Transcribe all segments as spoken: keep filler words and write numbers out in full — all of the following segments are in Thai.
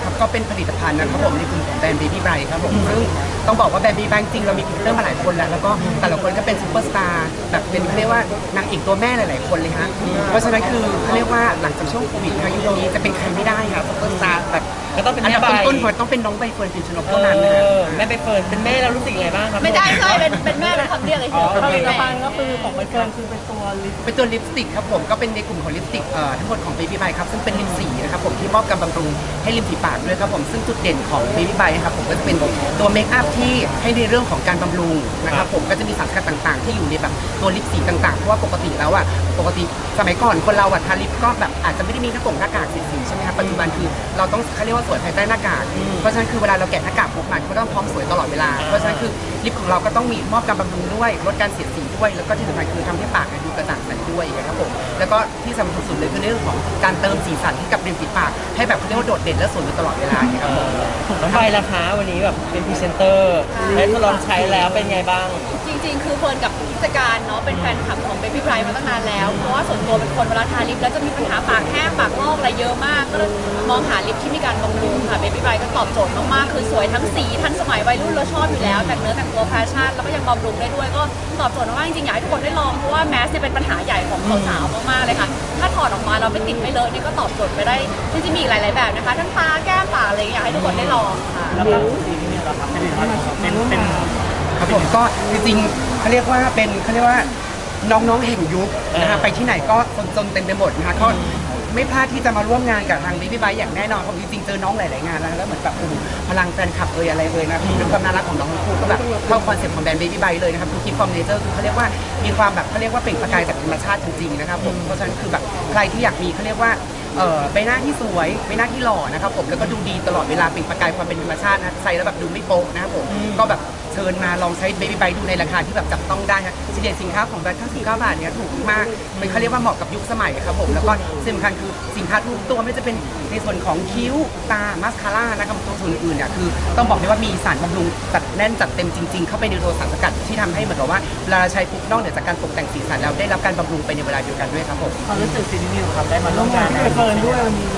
ครับก็เป็นผลิตภัณฑ์นะครับผมในกลุ่มของแบรนด์ Baby Bright ครับผมซึ่งต้องบอกว่าแบรนด์ Baby Bright จริงเรามีพรีเซนเตอร์มาหลายคนแล้วแล้วก็แต่ละคนก็เป็นซูเปอร์สตาร์แบบเป็นเขาเรียกว่านางเอกตัวแม่หลายๆคนเลยฮะเพราะฉะนั้นคือเขาเรียกว่าหลังจากช่วงโควิดทางยุคนี้จะเป็นใครไม่ได้ครับซูเปอร์สตาร์แบบก็ต้องเป็นอันดับแม่ใบต้นๆหัวต้องเป็นน้องใบเฟิร์นพิมชนกเท่านั้นนะแม่ใบเฟิร์นเป็นแม่เรารู้สึกยังไงบ้างครับไม่ได้ใช่เป็นเป็นแม่เป็นคำเรียกเลยผใช่ไหมลิตภัณฑ์ก็คือของใบเฟิร์นคือเป็นตัวลิปเป็นตัวลิปสติกครับผมก็เป็นในกลุ่มของลิปสติกเอ่อทั้งหมดของ Baby Bright ครับซึ่งเป็นลิปสีนะครับผมที่มอบการบำรุงให้ริมฝีปากด้วยครับผมซึ่งจุดเด่นของ Baby Bright ครับผมก็จะเป็นตัวเมคอัพที่ให้ในเรื่องของการบำรุงนะครับผมก็จะมีสารสกัดต่างๆที่อยู่ในแบบตัวลิปสีต่างๆเพราะว่าปกติแล้วอ่ะปกติสมัยก่อนคนเราอ่ะทาลิปก็แบบอาจจะไม่ได้มีหน้ากงหน้ากากสีๆใช่ไหมครับปัจจุบันคือเราต้องเขาเรียกว่าสวยภายใต้หน้ากากเพราะฉะนั้นคือเวลาเราแกะหน้ากากปุ๊บมันก็ต้องพร้อมสวยตลอดเวลาเพราะฉะนั้นคือลิปของเราก็ต้องมีมอบการบำรุงด้วยลดการเสียดสีด้วยแล้วก็ที่สำคัญคือทำให้ปากดูกระจ่างใสด้วยนะครับผมแล้วก็ที่สำคัญสุดเลยคือเรื่องของการเติมสีสันให้กับริมฝีปากให้แบบเขาเรียกว่าโดดเด่นและสวยอยู่ตลอดเวลาครับผมน้องใบราคาวันนี้แบบเป็นพรีเซนเตอร์ได้ทดลองใช้แล้วเป็นไงบ้างจริงๆคือเฟิร์นกับผู้จัดการเนาะเป็นแฟนคลับของ Baby Bright มาตั้งนานแล้วเพราะว่าส่วนตัวเป็นคนเวลาทาลิปแล้วจะมีปัญหาปากแห้งปากลอกอะไรเยอะมากก็เลยมองหาลิปที่มีการบำรุงค่ะ Baby Bright ก็ตอบโจทย์มากๆคือสวยทั้งสีทันสมัยวัยรุ่นเราชอบอยู่แล้วแต่งเนื้อแต่งตัวแฟชั่นแล้วก็ยังบำรุงได้ด้วยก็ตอบโจทย์มากจริงๆอยากให้ทุกคนได้ลองเพราะว่าแมสเนี่ยเป็นปัญหาใหญ่ของสาวๆมากๆเลยค่ะถ้าถอดออกมาเราไม่ติดไม่เลอะนี่ก็ตอบโจทย์ไปได้จริงๆมีอีกหลายๆแบบนะคะทั้งตาแก้มปากอะไรอยากให้ทุกคนได้ลองค่ะแล้วก็สีนี่เราทำเป็นเป็นเป็นครับผมก็จริงๆเขาเรียกว่าเป็นเขาเรียกว่าน้องๆแห่งยุคนะคะไปที่ไหนก็จนเต็มไปหมดนะคะก็ไม่พลาดที่จะมาร่วมงานกับทาง Baby Bright อย่างแน่นอนเพราะจริงๆเจอน้องหลายๆงานแล้วแล้วเหมือนแบบโอ้โหพลังแฟนคลับเอ่ยอะไรเอ่ยนะด้วยความน่ารักของน้องทั้งคู่ก็แบบเข้าคอนเซ็ปต์ของแบรนด์ Baby Bright เลยนะครับคือคิดฟอร์มเนเจอร์คือเขาเรียกว่ามีความแบบเขาเรียกว่าเปล่งประกายจากธรรมชาติจริงๆนะครับผมเพราะฉะนั้นคือแบบใครที่อยากมีเขาเรียกว่าเอ่อใบหน้าที่สวยใบหน้าที่หล่อนะครับผมแล้วก็ดูดีตลอดเวลาเปล่งประกายความเป็นธรรมชาตินะใส่แล้วแบบดูไม่โป๊ะนะครับผมก็แบบเชิญมาลองใช้ Baby Bright ดูในราคาที่แบบจับต้องได้ครับสินเด่นสินค้าของแบรนด์ทั้งสี่สิบเก้าบาทเนี่ยถูกมากมันเขาเรียกว่าเหมาะกับยุคสมัยครับผมแล้วก็สำคัญคือสินค้าทุกตัวไม่จะเป็นในส่วนของคิ้วตามาสคาร่านะครับตัวส่วนอื่นเนี่ยคือต้องบอกเลยว่ามีสารบำรุงจัดแน่นจัดเต็มจริงๆเข้าไปในตัวสารสกัดที่ทำให้เหมือนกับว่าเวลาใช้ปุ๊บนอกเหนือจากการตกแต่งสีสันแล้วได้รับการบำรุงไปในเวลาเดียวกันด้วยครับผมความรู้สึกซีนิวครับได้มาร่วมงานกับเฟิร์นด้วยวันนี้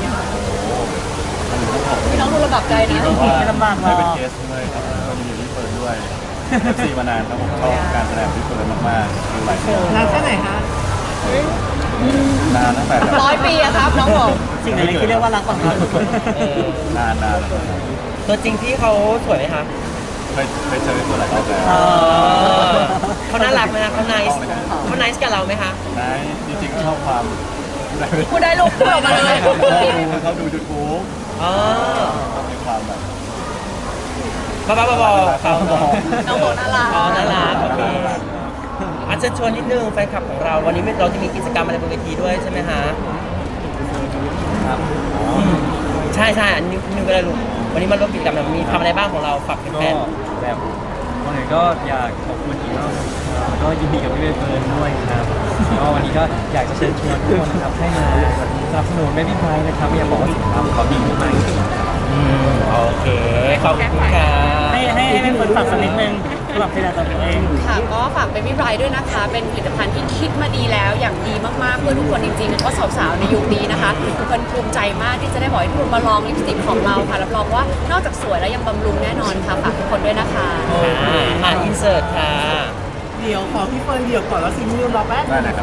พี่น้องดูระดับใจนะไม่ลำบากหรอกเป็นเคสเลยครับก็มีพี่เฟิร์นด้วยซีมานานครับผมชอบการแสดงพี่เฟิร์นมากๆดูหลายเรื่องนานแค่ไหนฮะนานตั้งแต่ร้อยปีอะครับน้องบอกสิ่งไหนที่เรียกว่ารักของเรานานนานตัวจริงที่เขาสวยไหมคะเคยเคยเจอพี่เฟิร์นหลายรอบแล้วเขาน่ารักไหมคะเขาไนส์เขาไนส์กับเราไหมคะนายจริงๆชอบความพูดได้ลูกพูดออกมาเลยเขาดูยูทูบอ๋อมีความแบบบ้าบ้าบอเขาน้องบอกน่ารักอ๋อน่ารักโอเคอาจจะชวนนิดนึงแฟนคลับของเราวันนี้เราจะมีกิจกรรมอะไรบนเวทีด้วยใช่ไหมฮะครับใช่ใช่อันนี้นึงก็ได้ลูกวันนี้มาร่วมกิจกรรมมีทำอะไรบ้างของเราฝากแฟนแบบวันนี้ก็อยากขอบคุณอีกรอบก็ยินดีกับพี่เบเฟิร์นด้วยครับก็วันนี้ก็อยากจะเชิญชวนทุกคนนะครับให้มาสนับสนุนBaby Brightนะครับอยากบอกว่าสินค้าของเขาดีมากจริงๆอืมโอเคขอบคุณค่ะให้ให้ให้เฟิร์นฝากสักนิดนึงสำหรับเพลงตัวเองค่ะก็ฝาก Baby Bright ด้วยนะคะเป็นผลิตภัณฑ์ที่คิดมาดีแล้วอย่างดีมากๆเพื่อทุกคนจริงๆแล้วก็สาวๆในยุคนี้นะคะทุกคนภูมิใจมากที่จะได้บอกให้ทุกคนมาลองลิปสติกของเราค่ะรับรองว่านอกจากสวยแล้วยังบำรุงแน่นอนค่ะฝากทุกคนด้วยนะคะอ่าอินเสิร์ตค่ะเดี๋ยวขอพี่เฟิร์นเดี๋ยวก่อนแล้วซีนิวรอแป๊บได้นะครับ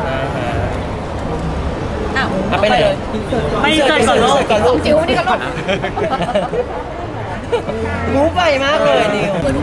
อ้าวไปเลยไม่เกินก่อนลูกจิ๋วนี่กันลูกรู้ไปมากเลยนิว